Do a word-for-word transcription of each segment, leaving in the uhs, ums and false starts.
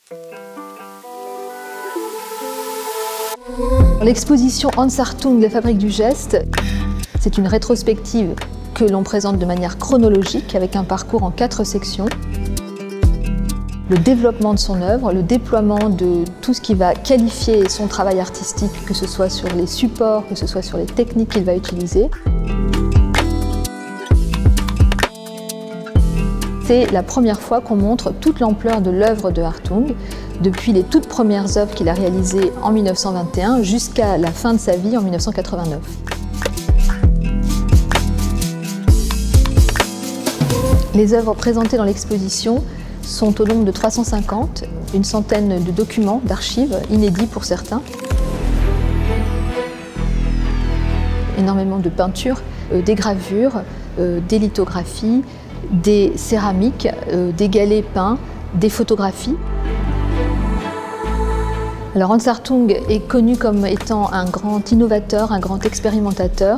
L'exposition Hans Hartung, la fabrique du geste, c'est une rétrospective que l'on présente de manière chronologique avec un parcours en quatre sections. Le développement de son œuvre, le déploiement de tout ce qui va qualifier son travail artistique, que ce soit sur les supports, que ce soit sur les techniques qu'il va utiliser. C'est la première fois qu'on montre toute l'ampleur de l'œuvre de Hartung, depuis les toutes premières œuvres qu'il a réalisées en mille neuf cent vingt et un jusqu'à la fin de sa vie en mille neuf cent quatre-vingt-neuf. Les œuvres présentées dans l'exposition sont au nombre de trois cent cinquante, une centaine de documents, d'archives, inédits pour certains. Énormément de peintures, euh, des gravures, euh, des lithographies, des céramiques, euh, des galets peints, des photographies. Alors Hans Hartung est connu comme étant un grand innovateur, un grand expérimentateur.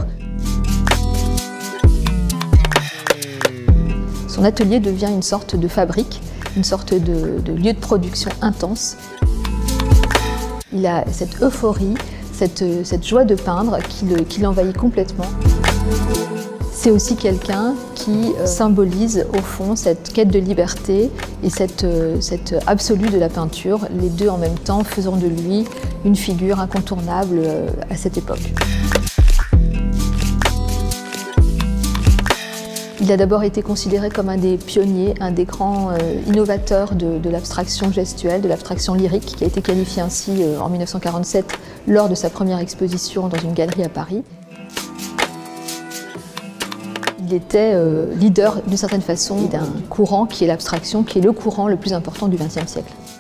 Son atelier devient une sorte de fabrique, une sorte de, de lieu de production intense. Il a cette euphorie, cette, cette joie de peindre qui, le, qui l'envahit complètement. C'est aussi quelqu'un qui symbolise au fond cette quête de liberté et cette, cette absolue de la peinture, les deux en même temps faisant de lui une figure incontournable à cette époque. Il a d'abord été considéré comme un des pionniers, un des grands euh, innovateurs de, de l'abstraction gestuelle, de l'abstraction lyrique, qui a été qualifié ainsi euh, en mille neuf cent quarante-sept lors de sa première exposition dans une galerie à Paris. Il était euh, leader d'une certaine façon d'un courant qui est l'abstraction, qui est le courant le plus important du vingtième siècle.